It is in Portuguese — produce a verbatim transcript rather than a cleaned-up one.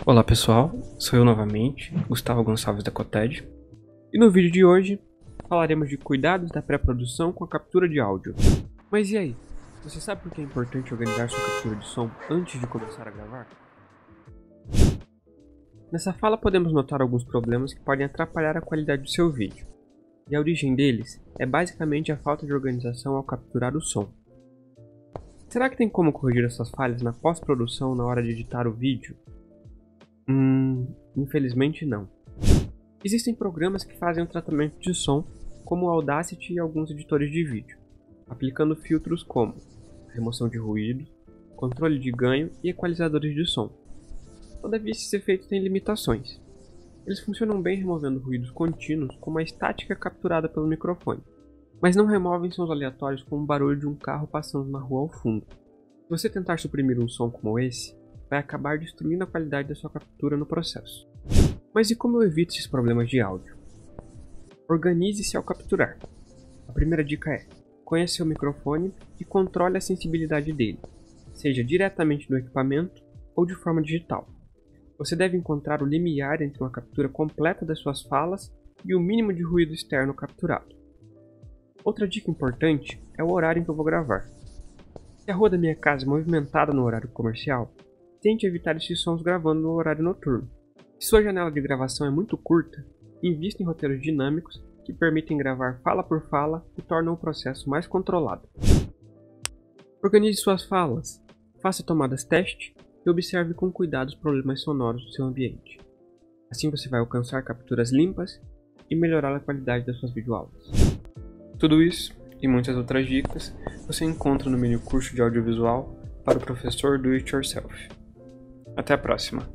Olá pessoal, sou eu novamente, Gustavo Gonçalves da Coted, e no vídeo de hoje falaremos de cuidados da pré-produção com a captura de áudio. Mas e aí, você sabe por que é importante organizar sua captura de som antes de começar a gravar? Nessa fala podemos notar alguns problemas que podem atrapalhar a qualidade do seu vídeo, e a origem deles é basicamente a falta de organização ao capturar o som. Será que tem como corrigir essas falhas na pós-produção na hora de editar o vídeo? Hum, infelizmente não. Existem programas que fazem o tratamento de som, como o Audacity e alguns editores de vídeo, aplicando filtros como remoção de ruído, controle de ganho e equalizadores de som. Todavia, esses efeitos têm limitações. Eles funcionam bem removendo ruídos contínuos como a estática capturada pelo microfone, mas não removem sons aleatórios como o barulho de um carro passando na rua ao fundo. Se você tentar suprimir um som como esse, vai acabar destruindo a qualidade da sua captura no processo. Mas e como eu evito esses problemas de áudio? Organize-se ao capturar. A primeira dica é: conheça seu microfone e controle a sensibilidade dele, seja diretamente no equipamento ou de forma digital. Você deve encontrar o limiar entre uma captura completa das suas falas e o mínimo de ruído externo capturado. Outra dica importante é o horário em que eu vou gravar. Se a rua da minha casa é movimentada no horário comercial, tente evitar esses sons gravando no horário noturno. Se sua janela de gravação é muito curta, invista em roteiros dinâmicos que permitem gravar fala por fala e tornam o processo mais controlado. Organize suas falas, faça tomadas teste e observe com cuidado os problemas sonoros do seu ambiente. Assim você vai alcançar capturas limpas e melhorar a qualidade das suas videoaulas. Tudo isso e muitas outras dicas você encontra no menu Curso de Audiovisual para o professor Do It Yourself. Até a próxima!